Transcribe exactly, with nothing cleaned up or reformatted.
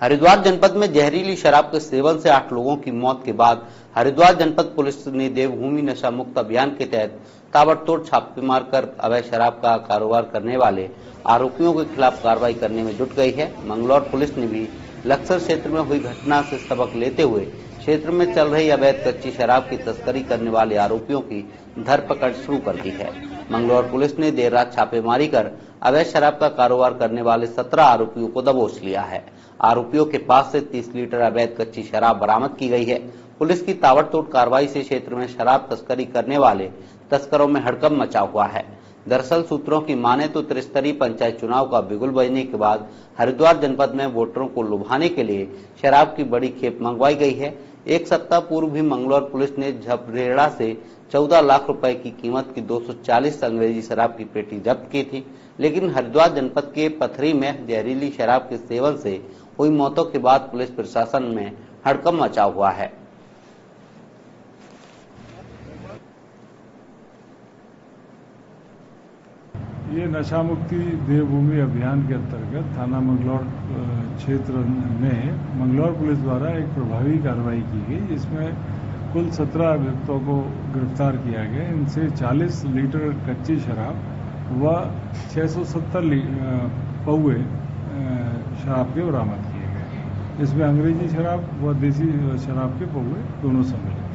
हरिद्वार जनपद में जहरीली शराब के सेवन से आठ लोगों की मौत के बाद हरिद्वार जनपद पुलिस ने देवभूमि नशा मुक्त अभियान के तहत ताबड़तोड़ छापेमार कर अवैध शराब का कारोबार करने वाले आरोपियों के खिलाफ कार्रवाई करने में जुट गई है। मंगलौर पुलिस ने भी लक्सर क्षेत्र में हुई घटना से सबक लेते हुए क्षेत्र में चल रही अवैध कच्ची शराब की तस्करी करने वाले आरोपियों की धरपकड़ शुरू कर दी है। मंगलौर पुलिस ने देर रात छापेमारी कर अवैध शराब का कारोबार करने वाले सत्रह आरोपियों को दबोच लिया है। आरोपियों के पास से तीस लीटर अवैध कच्ची शराब बरामद की गई है। पुलिस की ताबड़तोड़ कार्रवाई से क्षेत्र में शराब तस्करी करने वाले तस्करों में हड़कंप मचा हुआ है। दरअसल सूत्रों की माने तो त्रिस्तरीय पंचायत चुनाव का बिगुल बजने के बाद हरिद्वार जनपद में वोटरों को लुभाने के लिए शराब की बड़ी खेप मंगवाई गई है। एक सप्ताह पूर्व भी मंगलौर पुलिस ने झबरेड़ा से चौदह लाख रुपए की कीमत की दो सौ चालीस अंग्रेजी शराब की पेटी जब्त की थी, लेकिन हरिद्वार जनपद के पथरी में जहरीली शराब के सेवन से हुई मौतों के बाद पुलिस प्रशासन में हड़कंप मचा हुआ है। ये नशा मुक्ति देवभूमि अभियान के अंतर्गत थाना मंगलौर क्षेत्र में मंगलौर पुलिस द्वारा एक प्रभावी कार्रवाई की गई। इसमें कुल सत्रह अभियुक्तों को गिरफ्तार किया गया। इनसे चालीस लीटर कच्ची शराब व छह सौ सत्तर पौवे शराब के बरामद किए गए। इसमें अंग्रेजी शराब व देसी शराब के पौवे दोनों सम्मिलित।